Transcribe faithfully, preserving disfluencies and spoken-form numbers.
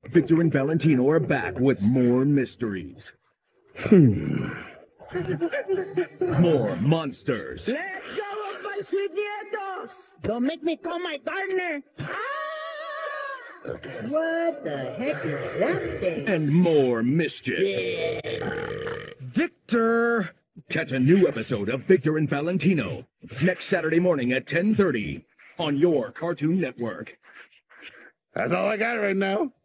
Victor and Valentino are back with more mysteries. Hmm. More monsters. Let go of my siniestros! Don't make me call my gardener! Ah! What the heck is that thing? And more mischief. Victor! Catch a new episode of Victor and Valentino next Saturday morning at ten thirty on your Cartoon Network. That's all I got right now.